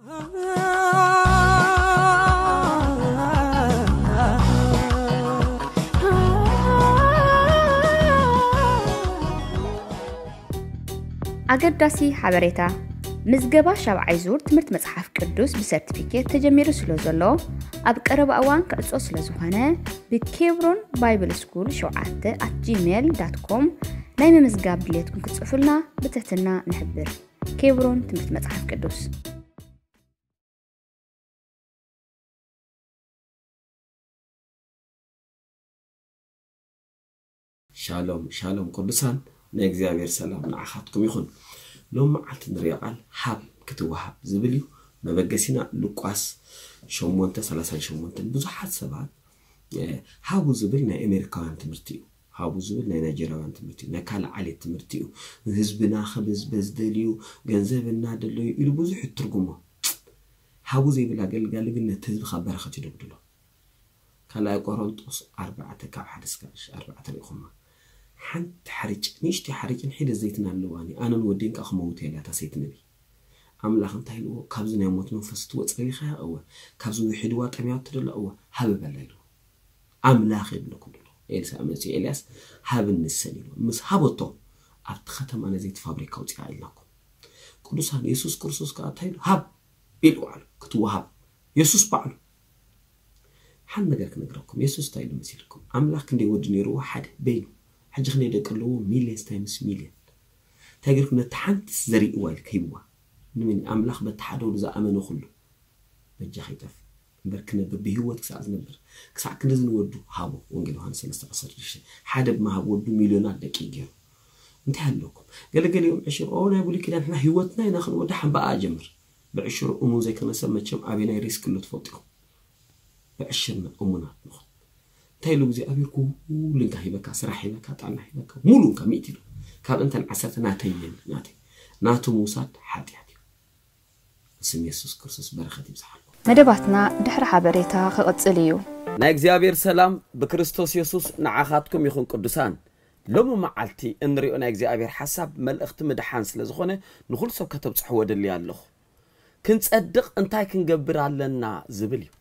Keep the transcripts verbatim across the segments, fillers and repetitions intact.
أقدسي حبريتا مزجبا شابعي زور تمرت مصحف قدوس بسيرتيفيكيت تجميرو سلوزلو أب قرب أوان كأسو سلوزوهانه بكيبرون بايبل سكول شوعات at gmail dot com نايم مزجاب بليتكم كتصفلنا بتهتنا نحبر كيبرون تمرت مصحف قدوس شالوم شالوم قدسان ناجزابير سلام نعخاتكم يخون لو معلت نريقال حاب كتوهاب زبليو ما بقسينا لقاس شومونتا سلاسان شومونتا بزحات سبعات هاو زبلنا أمريكان تمرتيو هاو زبلنا نيجيريان تمرتيو نكال علي تمرتيو حزبنا خبز بزدليو جنزبنا دليو إلو بزح الترجمة هاو زي بلا قال قال قلنا تزب خبر ختي دبدلو كلا قرنطس أربعة كاب حدث كاش أربعة الإخوة حنت حرج نيشتي حرج نحيد الزيتنا اللواني أنا نودين كأخموت هلا تسيت نبي عمل أخن تايلو كابزنا يومات نفست وتصلي خيا أول كابزنا حدوات أميات تدل أول هذا بليلو عمل آخر بلكم دلو إلسا أمسي إلياس هذا النسليلو مس هبطو أبت ختم أنا زيت فابريكا وتعال لكم كل سنة يسوع كرسوس كاتايلو هب بيلو على كتوه هب يسوع بعلو حن نجرك نجركم يسوع تايلو مسيركم عمل أخن دي ودني روح حد بينه حاجة خلينا نقوله ميليون تايمز ميليون تاجرك نتحنت زريق والكيبوا من أملاخ بتحدوا لذا أمانه خلو بجا خيتف بركنا ببيهوت كساع نبر كساع كنا زنودو هابو ونقولوا هنسلسل عصر الشيء حدا بما ودو مليونات دقيقة انتهى لكم قال قال يوم عشر أونا يقول كده إحنا هيوتنا ناخذ ودحن بقى أجمر بعشر أمو زي كنا سمت شم أبينا يريس كله تفوتكم بعشرنا أمنا ناخذ تايلو زي أبيكو لنك هيبكا سرح هيبكا طعنا هيبكا مولون كميتلو كاب أنت العسرة ناتين ناتي ناتو موساد حادي حادي اسم يسوع كرسوس بركة يمسحكم مدباتنا دحر حبريتا خقصليو نا እግዚአብሔር ሰላም በክርስቶስ ኢየሱስ ንዓኻትኩም ይኹን ቅዱሳን ሎሙ መዓልቲ እንሪኦ ና እግዚአብሔር ሐሳብ መልእኽቲ ምድሓን ስለዝኾነ ንኹል ሰብ ከተብጽሕዎ ደሊ ኣለኹ ክንጸድቕ እንታይ ክንገብር ኣለና ዝብል እዩ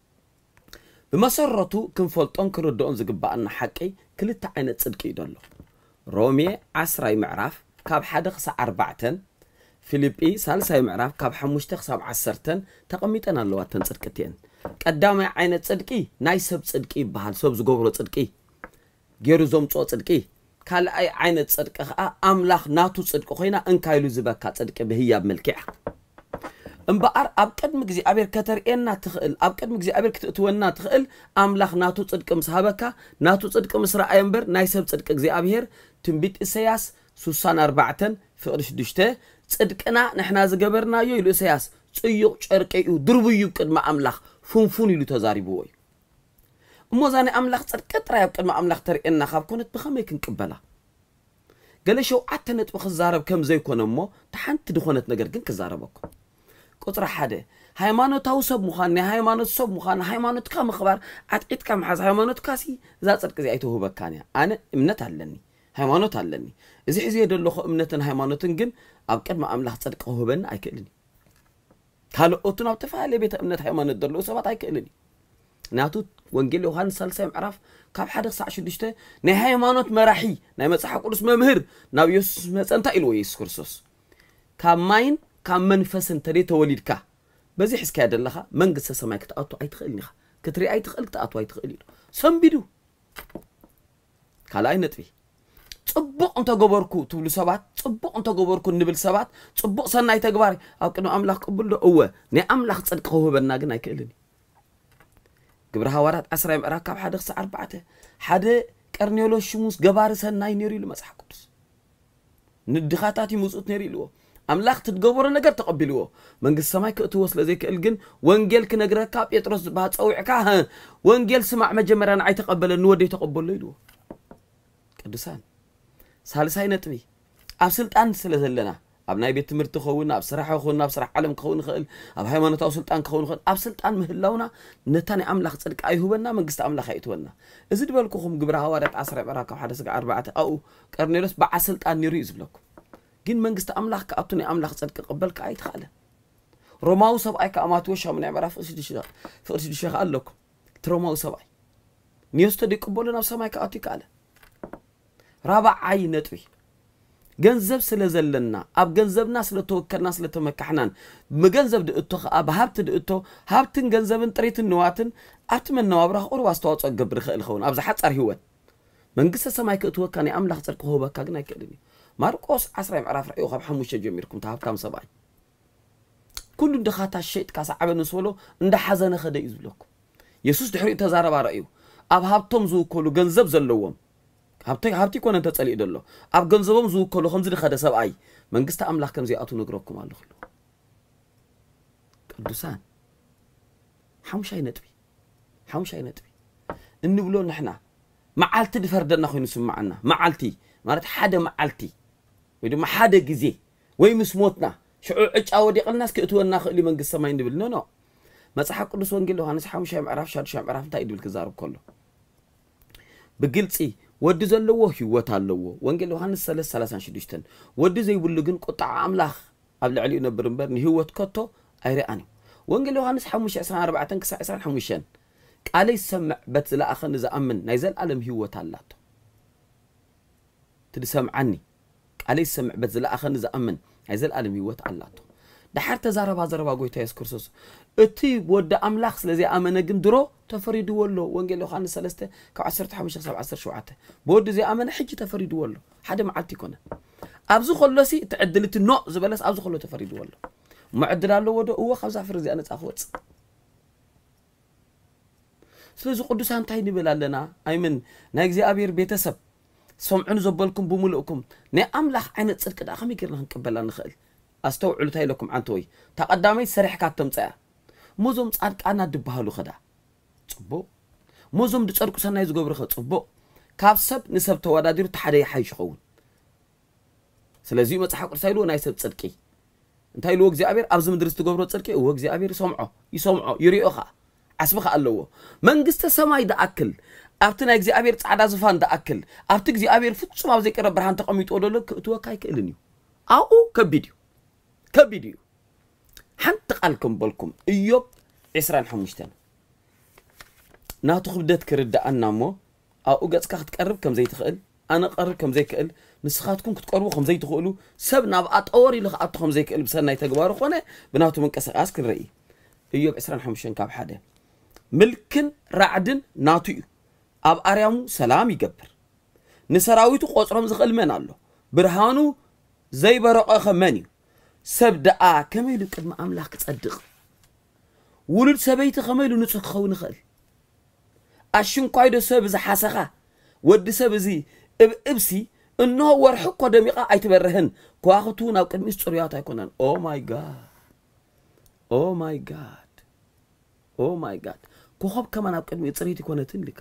بمسرته كن فلطن كردون زجبان حقي كل تعين تصدق يدله رومي عشرة معرف كاب حدق ساعة أربعة فيليبي سالسة معرف كاب حمشتخ سبع عشرة تقميتنا اللواتن صدقتين قدام عين تصدقي نايسب تصدقي بحال سب زغبر تصدقي غيرو زوم تصدقي كال اي عين تصدق املاخ ناتو تصدق خوينا انكايلو زبكا تصدق بهياب ملكع امبار اب قدم እግዚአብሔር ከተርእየና ትኽእል اب قدم እግዚአብሔር ክትእትወና ትኽእል አምላኽ ናቱ ጽድቅ ምስሃበካ ናቱ ጽድቅ ምስራአይ እምበር ናይ ሰብ ጽድቅ እግዚአብሔር ትንቢት ኢሳይያስ ስልሳ አራት ፍቅር ሽዱሽተ ጽድቅና ንሕና ዝገበርናዮ ኢሉ ኢሳይያስ ጽዩቕ ጨርቀዩ ድርብዩ ቅድመ አምላኽ ፉንፉን ኢሉ ተዛሪብዎ እሞዛኔ አምላኽ ጽድቅ ጥራይ اب ቅድመ አምላኽ ተርእየና ካብ ኮነት ብኸመይ ክንቅበላ ገለ ሸውዓተ ነጥብ ክዛረብ ከም ዘይኮነሞ ተሓንቲ ድኾነት ነገር ግን ክዛረበኩም قطر حدا هايمانوت أو سب مخان هايمانوت سب مخان هايمانوت كم خبر عتقد كم حز هايمانوت كاسي ذات صدق زي أيته هو بكانيا أنا إمنت علني هايمانوت علني إذا حزي يدل خو إمنت هايمانوت إنجن أبكر ما أملاح صدق هو بن أيكلني قالوا أتنا بتفعل بيت إمنت هايمانوت دلوا سبعة أيكلني ناتو وانجيل يوحنا سالسام عرف كاب حدا صع شدشته نه هايمانوت مرحي نه مسحق قرص ممهر نبيوس مسنت إلويس كرسوس كماين كم منفس تري توليدك بزي حس كاد الله منقص سماك تقطو أي تخيلني كتري أي تخيل تقطو أي تخيل سم بدو كلا نتبي صبق أنت جبركو تقول سبات صبق أنت جبركو نبل سبات صبق سناي تجباري أو كأنه أملاك قبل له هو نه أملاك صدق هو بالناجن أي كيلني جبرها ورات أسرع مراكب حدا خس أربعة حدا كرنيولو شموس جبار سناي نيري له مسح قدس ندخاتاتي موسوت نيري له أملاك تتجبر النجار تقبلوه من قصة ما كتوصل زيك الجن وانجيل كنجرة كاب يترص بهات أو عكاها وانجيل سمع مجمرا عي تقبل النور دي تقبل له كدسان سالساي نتبي أبسلت أن سلسلنا أبناء بيت مرت خونا بصراحة خونا بصراحة علم خون خل أب هاي ما نتوصلت أن خون خل أبسلت أن مهلونا نتاني أملاك صدق أي هو بنا من قصة أملاك أيتونا إذا بالكم جبرها وارد عصر براكم حدث أربعة أو كارنيروس بعسلت أن يريز بلكم جن من قصة أملاك أعطني أملاك صدق قبلك أي تخاله روماو سبعي كأمات وشها من عمرها فقسد الشيخ فقسد الشيخ قال لكم تروماو سبعي نيوستو دي قبولنا بسماي كأتي كاله رابع عي نتوي جنزب سلزلنا أب جنزب ناس لتوكل ناس لتمكحنان مجنزب دقتو أب هبت دقتو هبتن جنزبن طريت النواتن أتمنى وابره أروى استوات أجبر خيل خون أبز حتى أرهوت من قصة سماي كأتوه كان يأملخ تركه هو بكاجنا كدني ماركوس عسرة معرف رأيه خب حموش جميركم تعرف كم سبعي كل دخات الشيء كاس عبد نسولو عند حزن خد يزبلكم يسوع دحري تزارب رأيه أب هبتم زو كله جنزب زلوهم هبتي هبتي كون أنت تسألي دلله أب جنزبهم زو كله خمسة خد سبعي من قصة أملاك كم زي أتو نقرأكم على خلو قدوسان حمش أي نتبي حمش أي نتبي إنه بلون نحنا معالتي دفردنا خوي نسمع عنا معالتي مارت حدا معالتي ويدو ما حدا جزي وي مسموتنا شو عج أودي قل الناس كأتونا خلي من قصة ما يندبل نو نو ما صح قدوس وانجيل له هنس حمش أي معرف شاد شو معرف تايد بالكزارب كله بقلتي ودي زلوه هو تالوه وانجيل له هنس ثلاث ثلاثة شديشتن ودي زي بلقن قطع عملاخ قبل علي نبرنبرني هو تكتو أيراني وانجيل له هنس حمش عشرة أربعة كسر عشرة حمشان قال يسمع بس لا أخن إذا أمن نيزل عالم هو تالاته تدي سمعني قال يسمع بس لا أخن إذا أمن نيزل عالم هو تالاته ده حتى زارب زارب أقول تيس كرسوس أتي بود أملاخ لذي أمن جندرو تفريد ولو وانجيل له خانس ثلاثة كعشرة حمشة سبعة عشر شوعته بود زي أمن حجي تفريد ولو حدا معلتي كنا أبزو خلصي تعدلت النوع زبالس أبزو خلو تفريد ولو معدل له وده هو خمسة فرزي أنا تأخذ سلزو قدوسان تايني بلالنا أي من نايجزي أبير بيتسب سمعون زبالكم بملؤكم ني أملاخ عين تصدق دا خمي كيرنا نقبلها نخيل أستوعلو تاي لكم عنتوي تقدامي سريح كاتم تايا موزوم تصادق أنا دبهالو خدا صبو موزوم دصدقو سناي زغبر خ صبو كاب سب نسب تواداديرو تحدي حيش خون سلازي مصحف قرسايلو ناي سب صدقي انتاي لو اغزابير ابز مدرس تغبرو صدقي او اغزابير سمعو يسمعو يريوخا عسبخ اللو منغست سماي دا اكل ابتنا اغزابير صعدا زفان دا اكل ابت اغزابير فصم ابزي قرب برهان تقميطو دلو توكاي كلنيو او كبيديو كبيديو حنت قالكم بالكم ايوب عشرة حمشتن ناتو خبدت كردا انامو او غصكا تقرب كم زي تخيل انا قرب كم زي كل نسخاتكم كتقربوا كم زي تخولوا سبنا بأطوري لخ أطخم زي كل بسنا يتجبارو خونه بناتو من كسر أسكر رأي ايوب عشرة حمشتن كاب حدا ملكن رعدن ناتو أب أريامو سلام يجبر نسراويتو قصرهم زغل من الله برهانو زي برقة خماني سبدأ كميلو قد ما أملاك تصدق ولد سبيت خميلو نسخ خون خل أشون قايدو سب زي حسخة ود سب زي إب إبسي إنه ورحق قدميقة أيتبرهن كواختون أو كميس صريات يكونن أو ماي جاد أو ماي جاد أو ماي جاد كوخب كمان أو كميس صريات يكونن تنلك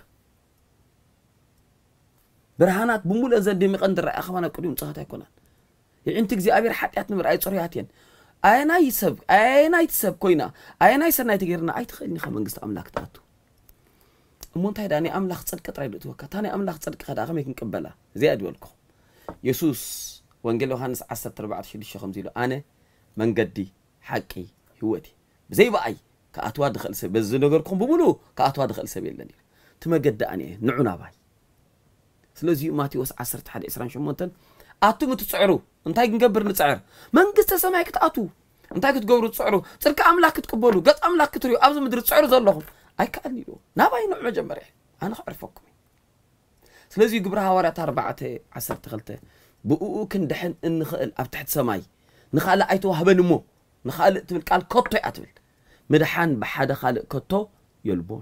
برهانات بمول أزد دميق أندر أخوان أو كميس صريات يكونن يعني أنت زي أبير حتى نمر أي صرياتين أنا يسب أنا يتسب كوينا أنا يسر نايت غيرنا أي تخيلني خمن قصة أملاك تاتو مونت هيدا أنا أملاك صدق ترايد توكا تاني أملاك صدق هذا أخمي كنقبلها زي أدولكم يسوس وانجيل يوحنس عشرة أربعة شديش خمسين أنا من قدي حقي هوتي زي بأي كأتوا دخل سب بس نقولكم بقولوا كأتوا دخل سبيل لني تما قد أنا نعنا باي سلزي ماتي وس عشرة حد إسران شو مونتن أتو متسعروا انتاي نقبر نسعر من قصة سماك تأتو انتاي كتقبروا تسعروا تلك أملاك تقبلوا قط أملاك تريو أبز مدري تسعروا زلهم أي كأني له نباي نوع مجمري أنا أعرفكم سلزي قبرها ورات أربعة عشرة تغلته بقو كن دحن إن خال أفتحت سماي نخالق أيتو هبنمو نخالق تبل قال كتو أتبل مدحان بحدا خالق كتو يلبون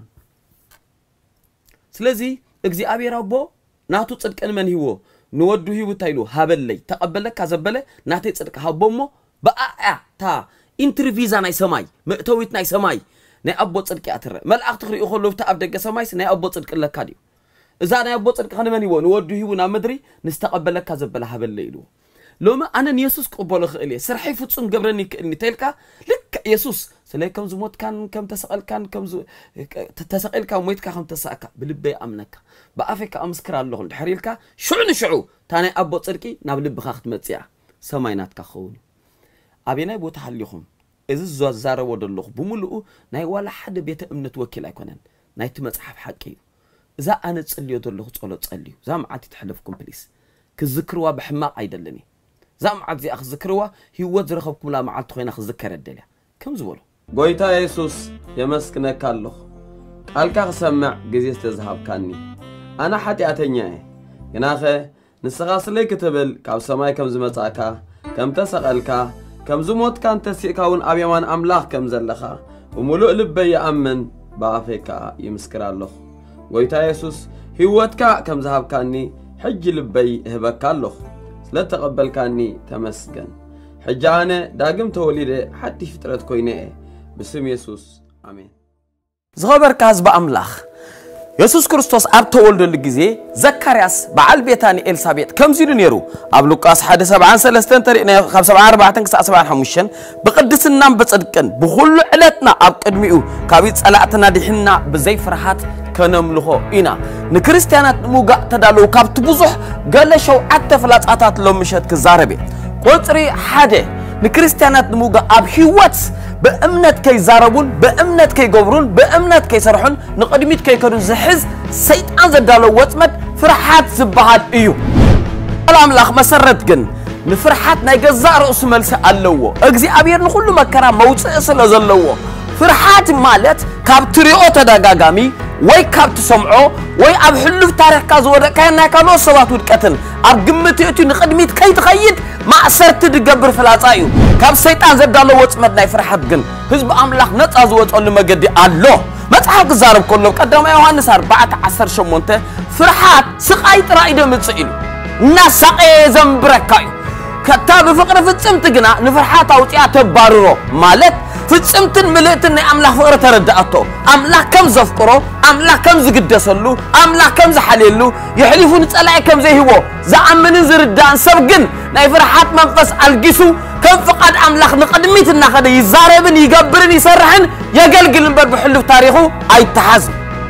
سلزي اجزي أبي ربو ناتو تصدق أن من هو نودو هو تايلو هبل لي تقبلك كذبله ناتي تصدق هبومو بقى تا انترفيزا ناي سماي مقتويت ناي سماي ناي أبو تصدق أتر ملأخ تخري يخلو تأبدك سماي ناي أبو تصدق لك كاديو إذا أنا أبو تصدق خلنا من هو نودو هو نامدري نستقبلك كذبله هبل ليلو لما أنا يسوس قبله خيلي سرحي فتسون قبرني كأني تلك لك يسوس سلي كم زموت كان كم تسأل كان كم زو تسأل كم ويت كم تسأك بلبي أمنك بأفك أمسكر اللهم حريلك شو نشعو تاني أبو تصدقي نبلب بخاخت متسيع سماينات كخوني أبينا يبو تحليهم إذا زوزارة ودلوخ بملؤ ناي ولا حد بيت أمنت وكيل أيكونن ناي تمسحف حقي إذا أنا تصلي ودلوخ تصلي تصلي زام عادي تحلفكم بليس كذكروا بحماق عيدلني زام عاد زي أخ ذكروا هي وزرخبكم لا معلت خوين أخ ذكر الدليل كم زولو قويتا يسوس يمسكنا كاللخ قالك سمع جزيز تذهب كاني أنا حتى أتنياه يناخه نسقاس لي كتبل كاب سماي كم زمتاكا كم تسقلك كم زموت كان تسيكاون أبيمان أملاح كم زلخا وملؤ لبي يأمن بافيكا يمسكر الله قويتا يسوس هيوتكا كم ذهب كاني حج لبي هبك الله لا تقبل كاني تمسكن حجانة داقم توليد حتى فترة كوينة بسم يسوس آمين زغبر كاز بأملاخ يسوس كريستوس أب تولد الجزء زكرياس بعل بيتاني إلسابيت كم زيدو نيرو أب لوكاس حد سبعان سلستين ترينا خمسة سبعان أربعة تنكس سبعان حمشن بقدس النام بتصدقن بخل علتنا أب قدميو كابيت سلعتنا دحنا بزي فرحات كنملخو إنا نكريستيانات موجا تدالو كاب تبوزح قال شو حتى فلات أتات لو مشت كزاربي قطري حدا نكريستيانات موجا أب هيوات بأمنت كي زاربون بأمنت كي جبرون بأمنت كي سرحون نقدميت كي كانوا زحز سيد أنزل دالو واتمت فرحات زبهات إيو الأم الأخ مسرت جن نفرحات نيجزار اسم السأ اللوو أجزي أبير نخلو مكرا موت أصل أزلوو فرحات مالت كابتريو تداغامي وي كابت سمعو وي أب حلو في تاريخ كازورة كان كانوا صوات ودكتن أب قمتي نقدميت كي تخيد ما أسرت تجبر فلاتايو كاب سيطان زب دالو واتمت ناي فرحات جن حزب أملاخ نتعز واتقول ما قدي الله ما تحق زارب كله قدام يوحنا أربعة عشر شمونته فرحات سقايت رائدة متسئل ناس سقي زنبركايو كتاب فقرة في السمت جنا نفرحات أو تيات بارو مالت في السمت ملئتني أملاخ فقرة تردأته أملاخ كم زفقره أملاخ كم زقدسلو أملاخ كم زحليلو يحلفون تسألعي كم زي هو زعمن زردان سبقن ناي فرحات منفس الجسو كم فقد أملاخ نقدميت النخدة يزاربن يقبرن يسرحن يقلقل نبر بحلو تاريخه أي تحزن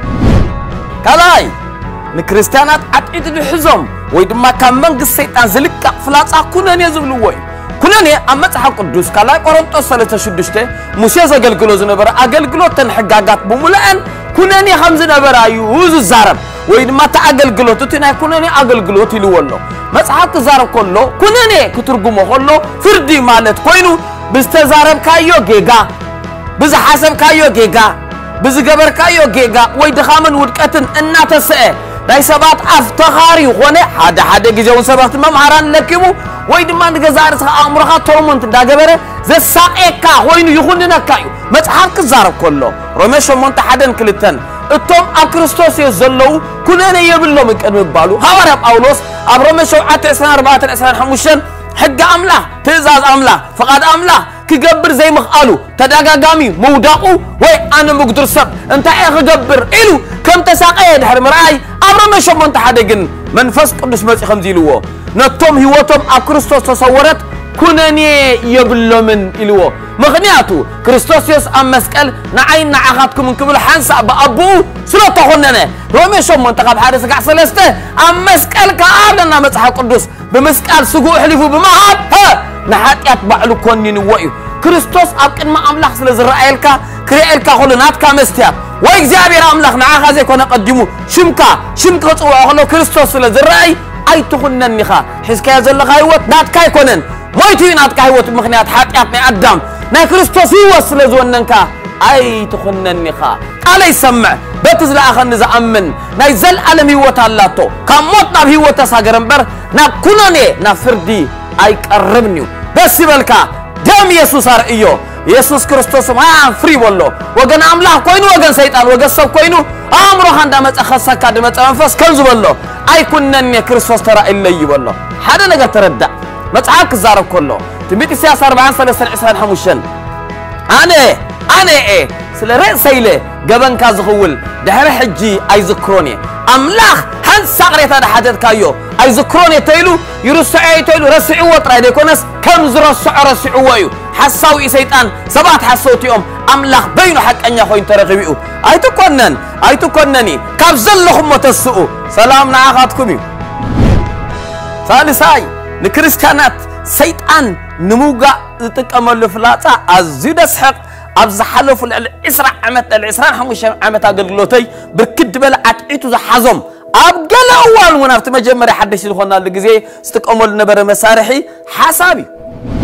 كلاي نكريستيانات عتيد الحزم ويدما كان منقص سيطان زلك فلاص كونن يزبلوي كونن امص حق قدوس كلا قرنطوس ثلاثة وستة موسى زغلغلو زنبر اغلغلو تنحغاغات بمولان كونن خمس نبر ايوز زارب ويدما تاغلغلو تنا كونن اغلغلو تلولو مصحف زارب كله كونن كترغمو كله فردي مالت كوينو بستزارب كايو جيغا بز حسب كايو جيغا بز جبر كايو جيغا وي دخامن ودقتن اناتسئ داي سبات افتخاري هونه حدا حدا غيزون سبات ممهران لكيمو وي دما نغزارس امرخا تومنت داغبره زساقيكا وينو يخوننكايو مصحف كزارب كله روميشو مونت حدن كلتن اتوم اكريستوس يزلو كونن يبلو مقدم بالو حوار باولوس ابروميشو عشرة أربعة عشرة خمسة حق املا تزاز املا فقد املا كجبر زي مخالو تداغاغامي موداقو وي انا مقدر سب انت ايه خجبر الو كم تساقي دحر مراي امر ما شو انت حدقن منفس قدس مسخ خمزيلو نتوم هيوتهم اكريستوس تصورت كونني يبلو من الو مغنياتو كريستوس يس ام مسقل نعين نعاخاتكم من قبل حنسا بابو سلو تخوننه رومي شو منتخب حارس قع سلسته ام مسقل كابنا مصحف قدس بمسقال سغو حلفو بمهاب ها نحاتيات بعلو كونين ويو كريستوس أبقى ما أملاخ سلزرائيلكا كريئلكا خلناتكا مستياب وإكزابير أملاخ نعاخا زي كونا قدمو شمكا شمكا تسوى أخلو كريستوس سلزرائي أي تخنن نخا حسكا يزلقا يوت ناتكا يكونن مويتو ناتكا يوت مخنيات حاتيات ني أدام نا كريستوس يوت سلزوننكا أي تخنن نخا قال يسمع بتزل أخن زأمن نا يزل ألم يوت اللاتو كموتنا بيوت ساقرنبر نا كوناني نا فردي أي قربنيو بس يبالكا دم يسوس أرئيو يسوس كريستوس ما فري والله وجن أملاح كوينو وجن سيطان وجن سب كوينو أمره عندما تأخذ كادمة أنفاس كنز والله أي كنني كريستوس ترى إلا يوالله هذا نقدر تردد ما تعاك الزارب كله تبيت السياسة أربعين سنة سنة عشرين حموشن أنا أنا إيه سلرئ سيله جبن كازغول دهر حجي أي ذكروني أملاح هن سقريت هذا حدث كايو أي ذكروني تيلو يرسعي تيلو رسعي وطرع ديكونس كم زرسع رسعي ويو حساوي سيطان سبات حسوتيهم أملاح بينو حق أن يخوين ترغبئو أي تكونن أي تكونني كابزل لهم وتسؤو سلام نعاقاتكم ثالثاي نكريستيانات سيطان نموغا ዝጥቀመሉ ፍላጻ ኣዝዩ ደስሕቕ ኣብዚ ሓለፉ ልዕሊ عشرين ዓመት ልዕሊ عشرين وخمسة ዓመት ኣገልግሎተይ ብርክት በለ ዓጥዒቱ ዝሓዞም ኣብ ገለ እዋን እውን ኣብቲ መጀመርያ ሓደሽ ዝኾናሉ ግዜ ዝጥቀመሉ ነበረ መሳርሒ ሓሳብ እዩ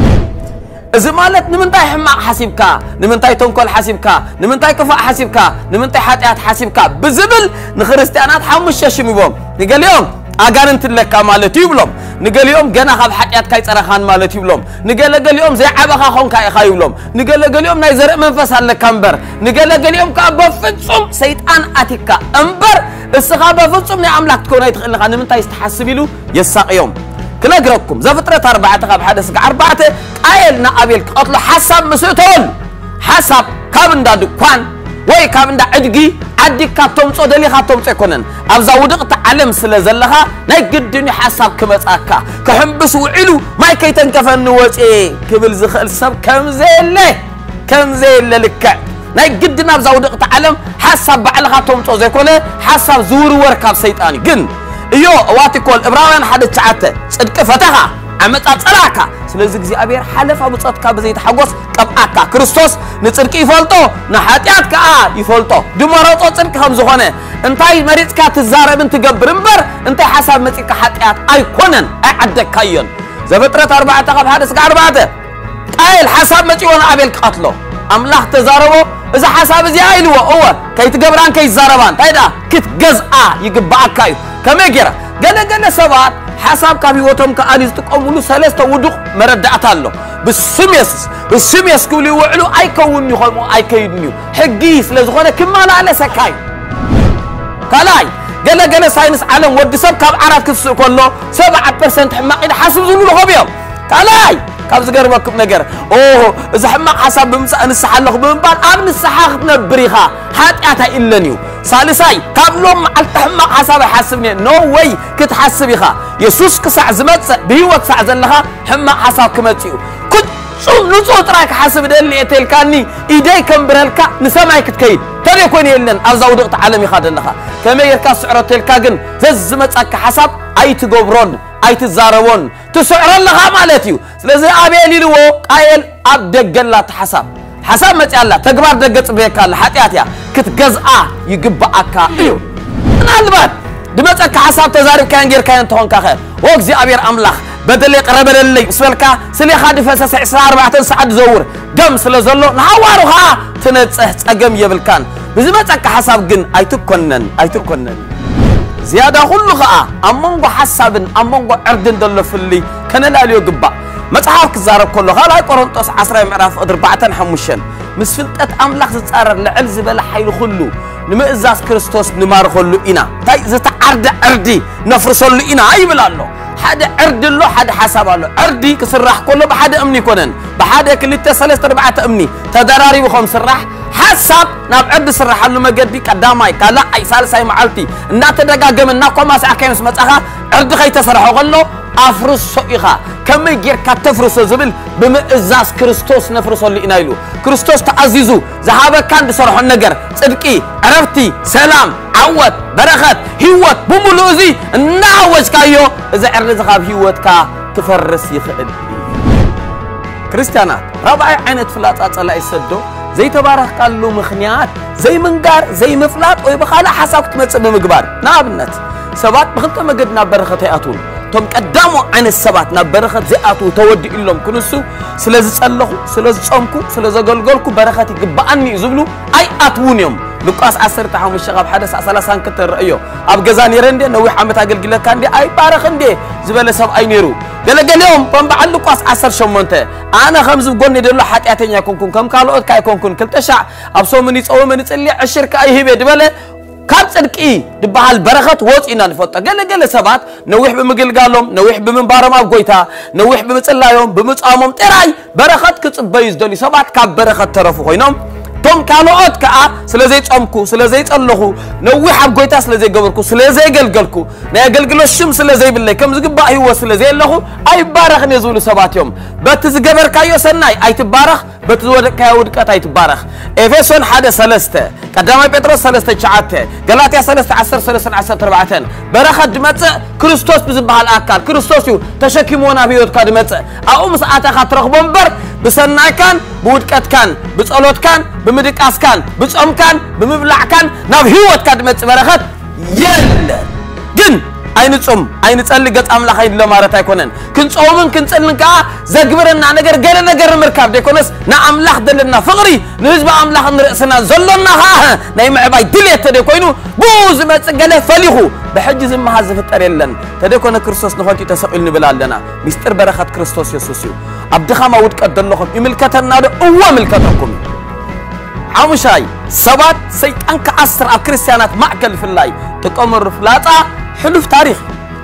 እዚ ማለት ንምንታይ ሕማቕ ሓሲብካ ንምንታይ ተንኮል ሓሲብካ ንምንታይ ክፋእ ሓሲብካ ንምንታይ ሓጢያት ሓሲብካ ብዝብል ንክርስቲያናት ሓሙሽተ ሽሚቦም ንገሊኦም ኣጋንንት ለካ ማለት ይብሎም ንገሊኦም ገና ካብ ሓጢያት ካይፀረኻን ማለት ይብሎም ንገለገሊኦም ዘይዓበኻ ኾንካ ኢኻ ይብሎም ንገለገሊኦም ናይ ዘርኢ መንፈስ ኣለካ እምበር ንገለገሊኦም ከዓ በፍጹም ሰይጣን ኣቲካ እምበር እስኻ በፍጹም ናይ ኣምላክ ትኮን ኣይትኽእል ኢኻ ንምንታይ ዝተሓስብ ኢሉ የሳቅዮም كنقرأكم زفترة أربعة خاب حدث أربعة قايل نقابل قتل حسب مسؤول حسب كابن دا دكان وي كابن دا عدقي عدي كاتوم صدلي خاتوم سيكونن أبزا ودق تعلم سلزلها نايقدني حسب كمس أكا كحنبس وعلو ما يكيتن كفن وجه كبل زخل سب كم زيلة كم زيلة لك نايقدنا أبزا ودق تعلم حسب بعل خاتوم صدلي حسب زور وركاب سيطاني جن ايو اواتي كول ابراهيم حد تعته صدق فتها عمت اصلاكا سلازي غزي ابير حلف ابو صدقا بزي تحغوس قبعكا كريستوس نصدق يفلطو نحاتياتك اه يفلطو دمرطو صدق خم زخونه انتي مريتكا تزارب انت تغبر امبر انتي حساب مصيكا حاتيات ايكونن اي عدكايون زفترة أربعة قب حدث أربعة قايل حساب مصيون ابيل قتلو املاح تزاربو اذا حساب زي ايلو هو كي تغبران كي زاربان تايدا كت جزء يغباكايو كما يجرى قال قال سبات حساب كابيوتهم كأنيز تقوموا ثلاثة ودق مردعت الله بالسميس بالسميس كولي وعلو أي كوني خلمو أي كيدنيو حقيس لزغنا كمان على سكاي كلاي قال قال ساينس عالم ودي سب كاب عرف كسر كله سبعة بالمئة حماق إذا حسب زلوا لغبيهم كلاي كاب زجر وكم نجر أوه إذا حماق حساب بمس أنا السحلق بمبان أمن السحاق نبريها حتى أتا إلا نيو ثالثاي قبلهم على تحمق حساب حسبني نو واي كنت حسبيها يسوس كسع زمت بيوك سع زلها حمق حساب كمتيو كنت شو نصوت راك حسب اللي اتلكاني ايدي كم برلكا نسمعك تكيد ترى يكون يلن ازاو دقت عالمي خاد لها كما يركا سعرت تلكاغن زز مصك حساب اي تغبرون اي تزارون تسعر لها مالتيو ስለዚህ አቤል ይልዎ ቃየል አብደገላት حساب حساب متعلا تكبر دقت بيكال حتياتيا كتجزأ يجبأك إيو نالبات دمتك حساب تزارب كان غير كان تهون كخير وقزي أبير أملاخ بدل يقرب للي سوالك سلي خادي فسس عشرة أربعة ساعات زور قم سلزلو نهاروها تنتصح أقم يبلكان بزمتك حساب جن أي تكونن أي تكونن زيادة كله خاء أمونغو حساب أمونغو أردن دلو فلي كان لا ليو جبأ متحاك زارب كله خلا قرنطس عشرة معرف أربعة حمشن مسفلتت أملاخ تتقرر لعلز بلا حيل خلو نمئزاز كريستوس نمار خلو إنا تاي زتا عرد عردي نفرسو له إنا أي بلالو حدا عرد له حدا حساب له عردي كسرح كله بحدا أمني كونن بحدا كلتا ثلاثة أربعة أمني تدراري وخم سرح حساب ناب عرد سرح له مجدي قداماي كلا أي سالساي معلتي ناتا دقاقم ناكو ما ساكيمس متأخا عرد خي تسرحو غلو أفرس صيغة كم يجير كتفرس زبل بمئزاز كريستوس نفرس اللي إنايلو كريستوس تعزيزو ذهب كان بصرح النجر صدقي عرفتي سلام عوت بركات هيوت بملوزي نعوج كايو إذا عرض ذهب هيوت كا تفرس يخد كريستيانات ربع عينت فلات الله يسدو زي تبارك قال له مخنيات زي منقار زي مفلات ويبخالا حساب تمتص بمقبار نابنت سبات بخلت مقدنا بركات ياتون توم قدامو عن السبات نبرخت زياتو تودي إلهم كنسو سلازي صلخو سلازي صمكو سلازي غلغلكو بركاتي غباني زبلو اي اتونيوم لقاس عشرة تحوم الشغب حدث ثلاثة كتر رأيو اب غزاني رندي نوي حمت اغلغله كاندي اي بارخندي زبل سب اي نيرو غلغليوم بمبعل لقاس عشرة شمونته انا خمس غوني دلو حاتياتنيا كونكون كم كالوت كاي كونكون كلتشع ابسو مني صوم مني صلي عشر كاي هبه دبله كاب صدقي دبال بركات وصينا نفطا قال قال سبات نوح بمغلغالهم نوح بمنبارم اب غويتا نوح بمصلايوم بمصامم طراي بركات كصبي يزدلي سبات كاب بركات ترفو خوينوم توم كالوت كا سلازي تصمكو سلازي تصلخو نوي حب غويتا سلازي غبركو سلازي غلغلكو نا غلغلو شم سلازي بالله كم زغبا هو سلازي لهو اي بارخ نزول سبات يوم بتزغبر كايو سناي اي تبارخ بتزود كايو ودقات اي تبارخ افسون حدا سلسته قدامي بطرس سلسته تشعته غلاطيا سلسته عشرة سلسته عشرة أربعة برخه دمص كريستوس بزبال اكل كريستوس يو تشكيمونا بيوت كدمص او مساعته خاطرخبون بر بسناي كان بودقت كان بصلوت كان بمدقاس كان بصوم كان بمبلع كان ناب هيوت كدمص برخت يل جن اين تصوم اين تصلي قط املاح يدلو مارت ايكونن كنصومن كنصلن كا زغبرنا ነገር ገለ ነገር ምርካብ ደኮነስ ና አምላህ ደለና ፍቅሪ ንህዝብ አምላህ ንርእስና ዘሎና ها ናይ ምዕባይ ድሌት ተደኮይኑ ብዙ መጽገለ ፈሊሁ በሕጅ ዝማሃ ዝፍጠር የለን ተደኮነ ክርስቶስ ንኾንቲ ተሰቂል ንብላለና ሚስጥር በረኸት ክርስቶስ ኢየሱስ እዩ አብድኻማ ውድቀት ደለኹም ይምልከተና ደ እወ ምልከተኩም አሙሻይ ሰባት ሰይጣን ከአስር አብ ክርስቲያናት ማዕከል ፍላይ ተቆመሩ ፍላጻ حلف تاريخ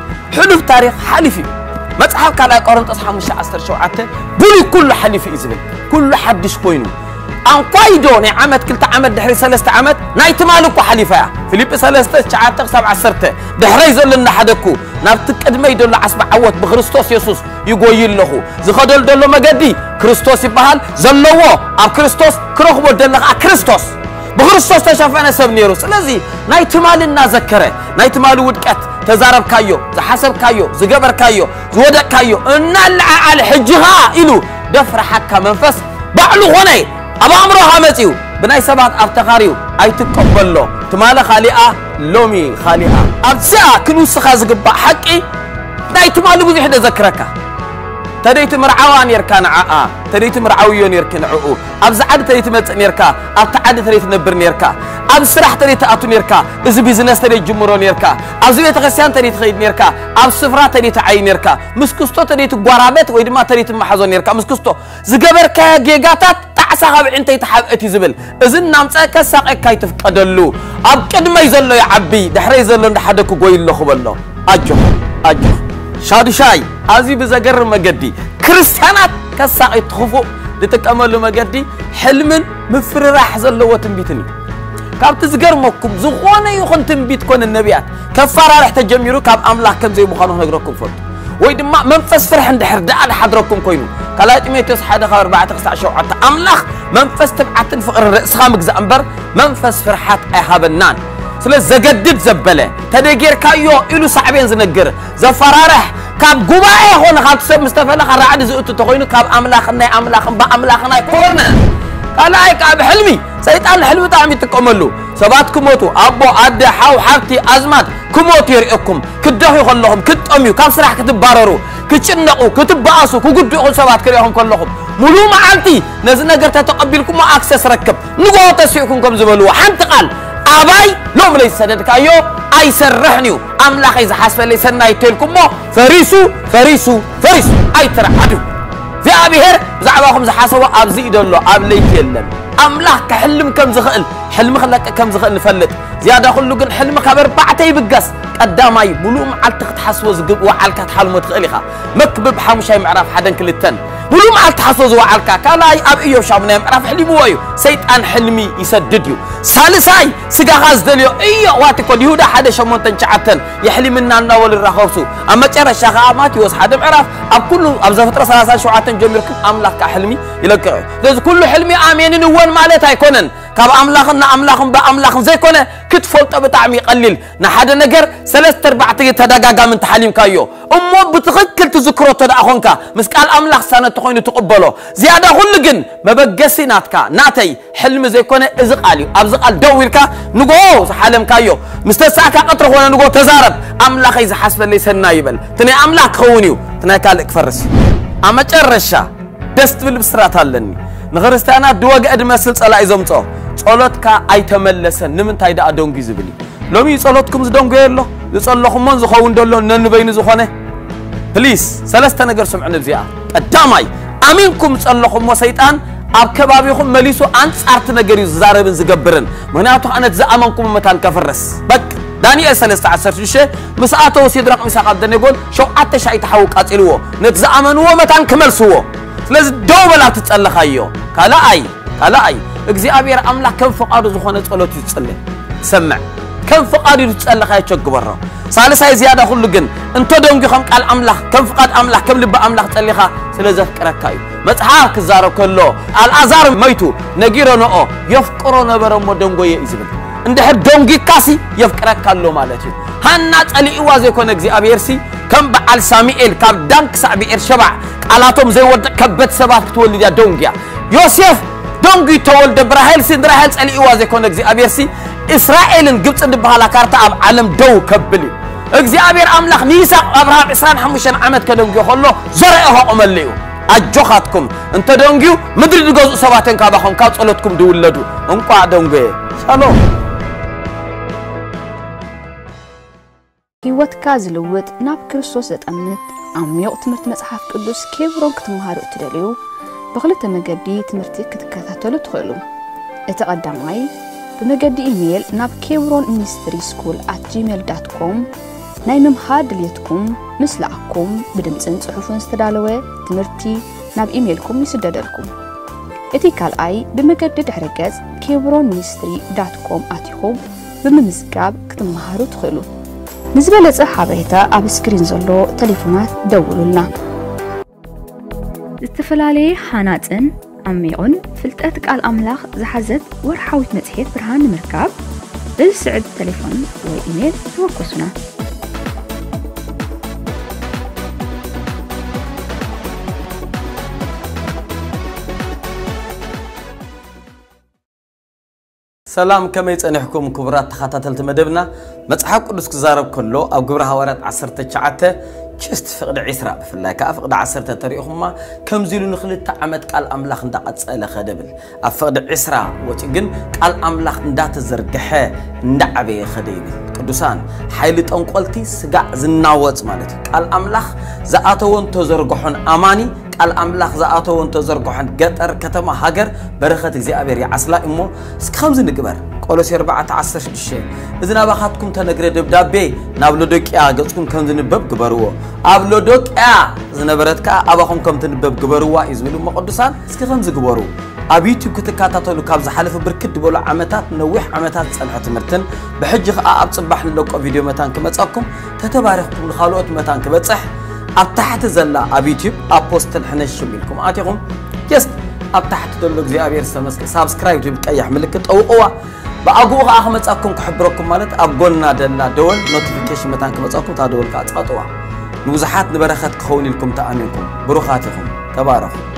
حلف تاريخ حلفي مصحف كلا قرنطس خمسة عشر شوعته بولي كل حلفي إزبل كل حدش كوينو أن قايدو ني عمد كلتا عمد دحري ثلاثة عمد نايت مالكو حليفة فيليب ثلاثة شعاتك سبع عشرة دحري زلنا حدكو نابتك أدمي دول عصب عوت بخريستوس يسوس يقويل له زخدل دول مجدي كريستوس يبهال زلوا أب كريستوس كروخ بدلنا كريستوس بخريستوس تشافنا سبنيرو سلازي نايت مالنا ذكره نايت مال ودقت تزارب كايو زحسب كايو زغبر كايو زودق كايو ان على حجها الو دفر حكا منفس بعلو هني ابا امرها متيو بناي سبات افتخاريو اي تقبلو تمال خالئه لومي خالئه ابسا كنوس خازغبا حقي نايت مال بزي حدا ذكرك تديت مرعوان يركان عاء تديت مرعويون يركن عؤو ابز عد تديت مصن يركا اب تعد تديت نبر يركا اب سرح تديت اتون يركا از بيزنس تديت جمرون يركا اب زيت خسيان تديت خيد يركا اب سفرا تديت عين يركا مسكستو تديت غرابت وي دما تديت محزون يركا مسكستو زغبر كا جيغاتات تعسا خاب انت يتحبئتي زبل اذن نامصا كساق كاي تفقدلو اب قدمي زلو يعبي دحري زلو ndحدكو غويلو خبلو اجو اجو شادي شاي ازي بزغر مجدي كريستيانات كساقي تخفو لتكملوا مجدي حلمن مفرراح زلو تنبيتني كابت زغرمكم زخونه يخون تنبيت كون النبيات كفاره رح تجميرو كاب املاح كم زي مخانو نغركم فوت وي دما منفس فرح اندحر دال حضركم كوينو كلا تيميتوس واحد أربعة تسعة شوعة املاح منفس تبعتن فقر راسخا مغزا انبر منفس فرحات ايهابنان سلا زغدد زبله تدغير كايو الو صعبين زنغر زفرارح كاب غباي هون خاط سب مستفل خرعد زوت تخوينو كاب املاخنا املاخن با املاخنا كورنا قال اي كاب حلمي سيطان حلم طعم يتقملو سبات كموتو ابو اد حاو حبتي ازمات كموت يرئكم كدحو يخلهم كطميو كاب سراح كتباررو كچنقو كتباسو كغدو سبات كريهم كلهم مولو معالتي نز نغر تتقبلكم اكسس ركب نغو تسيكم كم زبلو حنت قال اباي لوم ليس سددكايو اي سرحنيو املاخ اذا حسب لي سناي تلكم فريسو فريسو فريسو اي ترعدو في ابيهر زعباكم زحاسوا ابزي دلو اب ليت يلن املاح كحلم كم زخل حلم خلك كم زخل نفلت زياده كله كن حلم خبر بعته يبقس قداماي بلو معلت تحسوا زغب وعلك تحلموا تخليخا مكبب حمشاي معرف حدن كلتن بلو معلت تحسوا زوعلك كلاي اب ايو شابنا معرف حلمو وايو سيطان حلمي يسدديو سالساي سغا غاز دليو ايو واتكو يهودا حدا شمونتن چعتن يحلمنا ناول الرخوسو اما چرا شخامات يوس حدا معرف اب كله اب زفتره ثلاثة شوعتن جمركم املاك كحلمي يلقى لذ كل حلمي امين نون مالت ايكونن كاب املاخنا املاخن باملاخن زي كونه كتفلط بتعمي قليل نحد نجر ثلاثة أربعة تدغاغا من تحليم كايو امو بتخكل تذكرو تداخونكا مسقال املاخ سنه تخوين تقبلو زياده كل جن مبغسيناتكا ناتي حلم زي كونه ازقاليو ابزقال دويلكا نغو حلم كايو مستساكا قطر هونه نغو تزارب املاخ اذا حسب لي سنا يبل تني املاك خونيو تني كالك فرس اما چرشا دست بالبسرات አለኒ ንኽርስቲያና ድወግ እድመስል ጸላይ ዘምጾ ጸሎትካ አይተመለሰን ንምንታይ ዳ አዶንጊ ዝብሊ ሎሚ ጸሎትኩም ዝዶንጎ የሎ ዝጸለኹሞን ዝኸውን ደሎ ነንበይን ዝኾነ ፕሊስ ሰለስተ ነገር ስምዑ ንብዚኣ ቀዳማይ አሚንኩም ጸለኹሞ ሰይጣን ኣብ ከባቢኹም መሊሱ አንጻርት ነገር ይዛረብን ዝገብርን ምክንያቱ አነት ዘአመንኩም መታን ከፈረስ በቅ دانيال ثلاثة عشر شيء مساعته وسيدرق مساق الدنيقول شو عطش عيت حوق أتلوه نتزعمن هو متان كمل سوه لازم دوبلا تتسأل خيو كلا أي كلا أي እግዚአብሔር አምላክ ከም ፈቃዱ ዝኾነ ጸሎት ይጽልይ ሰምዕ ከም ፈቃዱ ይጽልይ ካይቸግበሮ ሳልሳይ ዝያዳ ሁሉ ግን እንተ ደንጊ ከም ቃል አምላክ ከም ፈቃድ አምላክ ከም ልብ አምላክ ጸልይኻ ስለዘፍቅረካ እዩ መጽሐፍ ክዛረብ ከሎ አልዓዛር መይቱ ነጊሮ ነኦ የፍቅሮ ነበረ ሞ ደንጎየ ይዝብል እንድሕር ደንጊ ካሲ የፍቅረካ ኣሎ ማለት እዩ ሃና ጸሊእዋ ዘይኮነ እግዚአብሔር ሲ ከም በዓል ሳሙኤል ካብ ዳንክ ሳዕቢኤር ሸባዕ ቃላቶም ዘይወድቕ ከበት ሰባት ክትወልድ ያ ደንጊያ ዮሴፍ ደንጊ ተወልደ ብራሄል ሲንድራሄል ጸሊእዋ ዘይኮነ እግዚአብሔር ሲ እስራኤልን ግብጽ እንድበሃላ ካርታ ኣብ ዓለም ደው ከብል እዩ እግዚአብሔር አምላክ ንይስሐቅ አብርሃም عشرين وخمسة ዓመት ከደንጊዮ ከሎ ዘርአሁ ቆመልዩ አጆኻትኩም እንተ ደንጊዩ ምድሪ ድገዙ ሰባተን ካባኹም ካብ ጸሎትኩም ድውለዱ እንቋ ደንጎየ ሻሎም ህይወትካ ዝልውጥ ናብ ክርስቶስ ዘጠምት ዓሚቕ ትምህርቲ መጽሐፍ ቅዱስ ኬብሮን ክትመሃሩ እትደልዩ ብኽልተ መገዲ ትምህርቲ ክትከታተሉ ትኽእሉ እቲ ቀዳማይ بمجد إيميل ناب كيبرون مينستري سكول at gmail dot com ناي ممهار دليتكم مسلعكم بدمتن صحفون استدالوه تمرتي ناب إيميلكم يسددلكم إتي كالآي بمجد دحرقز كيبرون مينستري dot com آتيخوب بممزقاب كتمهارو تخلو نزبالة صحابيتا أب سكرين زلو تليفونات دولونا استفلالي حاناتن عميقون فلتأتك على الأملاخ زحزت ورحاوت متحيط برهان مركاب بالسعد تليفون وإيميل توقسنا سلام كما يتصنحكم كبرات تخاتات مدبنا مصحف قدس كزارب كله أو قبر هوارات عصرت تشعته شست فقد عسرة بفلا كأفقد عصرت تاريخهما كم زيلو نخلت تعمد قال أملاخ ندقت سأله خدبل أفقد عسرة وتجن قال أملاخ ندات الزرقحة ندعبي خديبل قدوسان حيلت أنقلتي سقع زناوات مالتي قال أملاخ زاتون تزرقحون أماني قال أملاخ زاتون تزرقحون قطر كتما هاجر برخة زيابير عسلا إمو سكخمز نقبر قولوا سيربعة عصر شدشي إذن أباخاتكم تنقرد بدابي نابلودوك يا قلتكم كم زنبب قبروه أبلودوك يا زنبرتك أباخم كم تنبب قبروه إزميلو مقدسان سكخمز قبروه أبيتو كتكاتاتولو كابز حالف بركد بولو عمتات نوح عمتات سنحة مرتن بحجخ أب صباح للوكو فيديو متان كمتساكم تتباريخكم الخالوات متان كمتسح أب تحت زلا أبيتيوب أبوستل حنش شبيلكم آتيكم يست أب تحت دولو زيابير سمسك سابسكرايب تبك أي حملكت أو قوة بأقوغ أخمتساكم كحبركم مالت أبقولنا دلنا دول نوتيفيكيشن متان كمتساكم تا دول كاتقاطوا نوزحات نبرخت كخوني لكم تأمينكم بروخاتكم تباركم